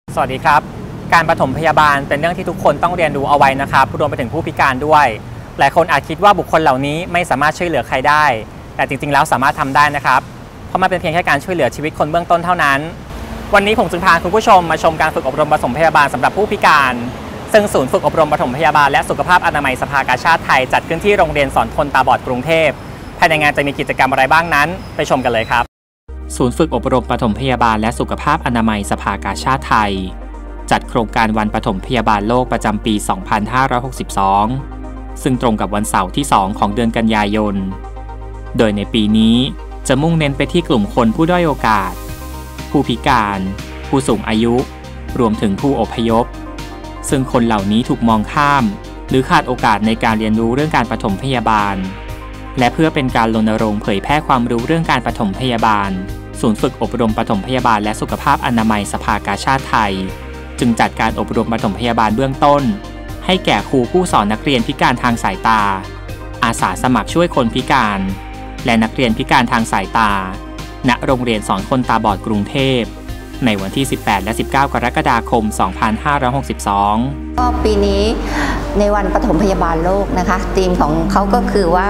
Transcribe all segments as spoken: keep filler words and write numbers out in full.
สวัสดีครับการปฐมพยาบาลเป็นเรื่องที่ทุกคนต้องเรียนรู้เอาไว้นะครับรวมไปถึงผู้พิการด้วยหลายคนอาจคิดว่าบุคคลเหล่านี้ไม่สามารถช่วยเหลือใครได้แต่จริงๆแล้วสามารถทำได้นะครับเพราะมันเป็นเพียงแค่การช่วยเหลือชีวิตคนเบื้องต้นเท่านั้นวันนี้ผมจึงพาคุณผู้ชมมาชมการฝึกอบรมปฐมพยาบาลสำหรับผู้พิการซึ่งศูนย์ฝึกอบรมปฐมพยาบาลและสุขภาพอนามัยสภากาชาดไทยจัดขึ้นที่โรงเรียนสอนคนตาบอดกรุงเทพภายในงานจะมีกิจกรรมอะไรบ้างนั้นไปชมกันเลยครับศูนย์ฝึกอบรมปฐมพยาบาลและสุขภาพอนามัยสภากาชาดไทยจัดโครงการวันปฐมพยาบาลโลกประจำปี สองพันห้าร้อยหกสิบสอง ซึ่งตรงกับวันเสาร์ที่ สอง ของเดือนกันยายน โดยในปีนี้จะมุ่งเน้นไปที่กลุ่มคนผู้ด้อยโอกาส ผู้พิการ ผู้สูงอายุ รวมถึงผู้อพยพ ซึ่งคนเหล่านี้ถูกมองข้ามหรือขาดโอกาสในการเรียนรู้เรื่องการปฐมพยาบาล และเพื่อเป็นการรณรงค์เผยแพร่ความรู้เรื่องการปฐมพยาบาลศูนย์ฝึกอบรมปฐมพยาบาลและสุขภาพอนามัยสภากาชาดไทยจึงจัดการอบรมปฐมพยาบาลเบื้องต้นให้แก่ครูผู้สอนนักเรียนพิการทางสายตาอาสาสมัครช่วยคนพิการและนักเรียนพิการทางสายตาณโรงเรียนสอนคนตาบอดกรุงเทพในวันที่สิบแปดและสิบเก้ากรกฎาคมสองพันห้าร้อยหกสิบสองก็ปีนี้ในวันปฐมพยาบาลโลกนะคะธีมของเขาก็คือว่า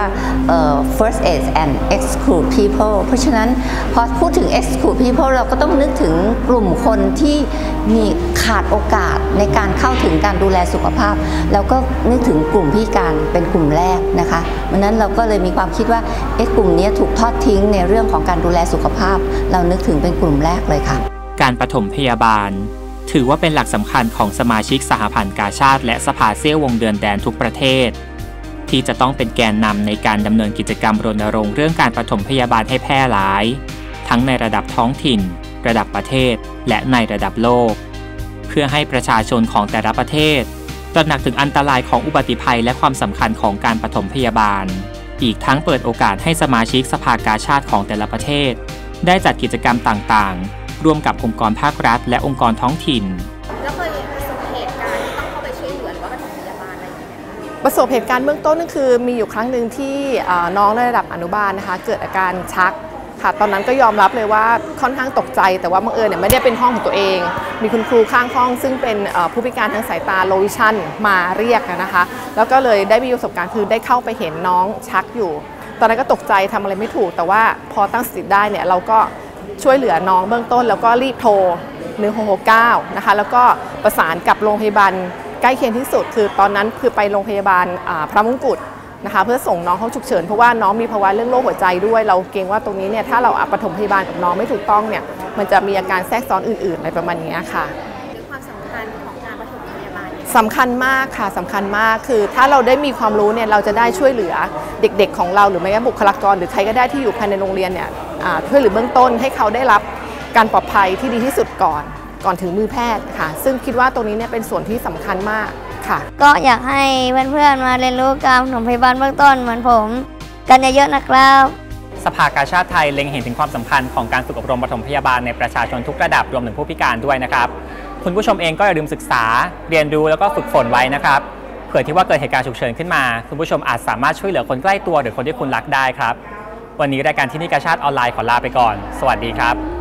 first aid and exclude people เพราะฉะนั้นพอพูดถึง exclude people เราก็ต้องนึกถึงกลุ่มคนที่มีขาดโอกาสในการเข้าถึงการดูแลสุขภาพแล้วก็นึกถึงกลุ่มพิการเป็นกลุ่มแรกนะคะเพราะนั้นเราก็เลยมีความคิดว่าเอ๊ะกลุ่มนี้ถูกทอดทิ้งในเรื่องของการดูแลสุขภาพเรานึกถึงเป็นกลุ่มแรกเลยค่ะการปฐมพยาบาลถือว่าเป็นหลักสำคัญของสมาชิกสหพันธ์กาชาดและสภาเซี่ยววงเดือนแดนทุกประเทศที่จะต้องเป็นแกนนำในการดำเนินกิจกรรมรณรงค์เรื่องการปฐมพยาบาลให้แพร่หลายทั้งในระดับท้องถิ่นระดับประเทศและในระดับโลกเพื่อให้ประชาชนของแต่ละประเทศตระหนักถึงอันตรายของอุบัติภัยและความสำคัญของการปฐมพยาบาลอีกทั้งเปิดโอกาสให้สมาชิกสภากาชาดของแต่ละประเทศได้จัดกิจกรรมต่างๆร่วมกับองค์กรภาครัฐและองค์กรท้องถิ่นแล้วเคยประสบเหตุการณ์ที่ต้องเข้าไปช่วยเหลือหรือว่าปฐมพยาบาลอะไรอย่างเงี้ยประสบเหตุการณ์เบื้องต้นนั่นคือมีอยู่ครั้งหนึ่งที่น้องในระดับอนุบาลนะคะเกิดอาการชักค่ะตอนนั้นก็ยอมรับเลยว่าค่อนข้างตกใจแต่ว่าบังเอิญเนี่ยไม่ได้เป็นห้องของตัวเองมีคุณครูข้างห้องซึ่งเป็นผู้พิการทางสายตาโลวิชั่นมาเรียกนะคะแล้วก็เลยได้มีประสบการณ์คือได้เข้าไปเห็นน้องชักอยู่ตอนนั้นก็ตกใจทำอะไรไม่ถูกแต่ว่าพอตั้งสติได้เนี่ยเราก็ช่วยเหลือน้องเบื้องต้นแล้วก็รีบโทรหนึ่งหกหกเก้านะคะแล้วก็ประสานกับโรงพยาบาลใกล้เคียงที่สุดคือตอนนั้นคือไปโรงพยาบาลพระมงกุฎนะคะเพื่อส่งน้องเข้าฉุกเฉินเพราะว่าน้องมีภาวะเรื่องโรคหัวใจด้วยเราเกรงว่าตรงนี้เนี่ยถ้าเราปฐมพยาบาลกับน้องไม่ถูกต้องเนี่ยมันจะมีอาการแทรกซ้อนอื่นๆอะไรประมาณนี้ค่ะความสำคัญของการปฐมพยาบาลสำคัญมากค่ะสำคัญมากคือถ้าเราได้มีความรู้เนี่ยเราจะได้ช่วยเหลือเด็กๆของเราหรือไม่ก็บุคลากรหรือใครก็ได้ที่อยู่ภายในโรงเรียนเนี่ยช่วยเหลือเบื้องต้นให้เขาได้รับการปลอดภัยที่ดีที่สุดก่อนก่อนถึงมือแพทย์ค่ะซึ่งคิดว่าตรงนี้เนี่ยเป็นส่วนที่สำคัญมากค่ะก็อยากให้เพื่อนๆมาเรียนรู้การปฐมพยาบาลเบื้องต้นเหมือนผมกันเยอะๆนะครับสภากาชาดไทยเล็งเห็นถึงความสำคัญของการฝึกอบรมปฐมพยาบาลในประชาชนทุกระดับรวมถึงผู้พิการด้วยนะครับคุณผู้ชมเองก็อย่าลืมศึกษาเรียนรู้แล้วก็ฝึกฝนไว้นะครับเผื่อที่ว่าเกิดเหตุการณ์ฉุกเฉินขึ้นมาคุณผู้ชมอาจสามารถช่วยเหลือคนใกล้ตัวหรือคนที่คุณรักได้ครับวันนี้รายการที่นี่กาชาดออนไลน์ขอลาไปก่อนสวัสดีครับ